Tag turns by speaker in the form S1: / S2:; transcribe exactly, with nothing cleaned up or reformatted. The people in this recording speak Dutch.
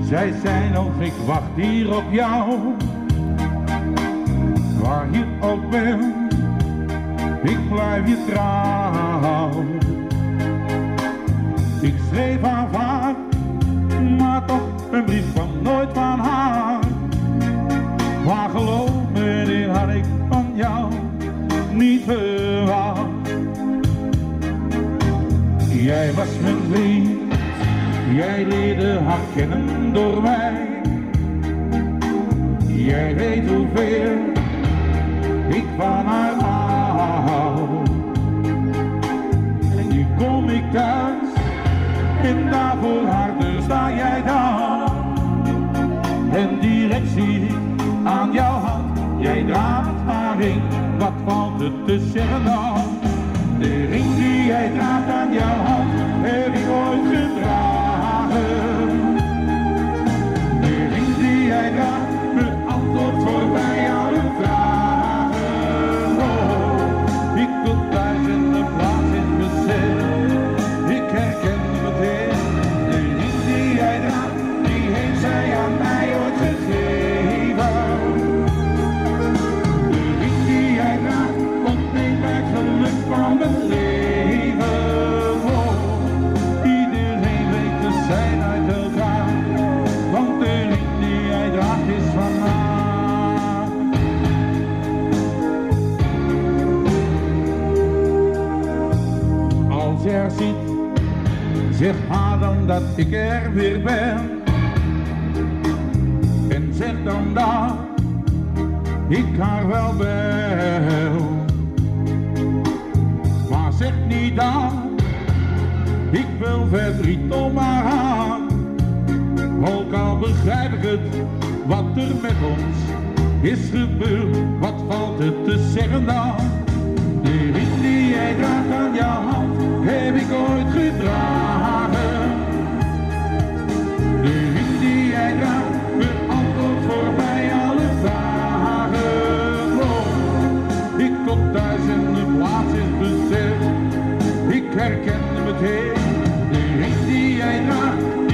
S1: Zij zei nog, ik wacht hier op jou. Waar je ook bent, ik blijf je trouw. Ik schreef haar vaak, maar toch een brief van nooit van haar. Maar geloof me, dit had ik van jou niet verwacht. Jij was mijn vriend, jij leerde haar kennen door mij. Jij weet hoeveel ik van haar hou. En nu kom ik thuis en daar voor haar deur sta jij dan. En direct zie ik aan jouw hand, jij draagt haar ring, wat valt er te zeggen dan? De ring die jij draagt aan jouw hand, heb ik ooit gedragen. De ring die jij draagt, beantwoordt voor mij alle vragen. Oh, ik wil duizenden plaats in bezet, ik herken meteen. De ring die jij draagt, die heeft zij aan mij ooit gegeven. De ring die jij draagt, ontneemt mij het geluk van mijn leven. Oh, iedereen weet te zijn uit elkaar, want de ring die jij draagt is van haar. Als je er ziet, zeg haar dan dat ik er weer ben. En zeg dan dat ik haar wel bel. Maar zeg niet dan, ik wil verdriet om haar aan. Ook al begrijp ik het, wat er met ons is gebeurd, wat valt er te zeggen dan? De ring die jij draagt aan jouw hand, heb ik ooit gedragen. De ring die jij draagt, beantwoordt voor mij alle vragen. Oh, ik kom thuis en de plaats is bezet, ik herken meteen. De ring die jij draagt,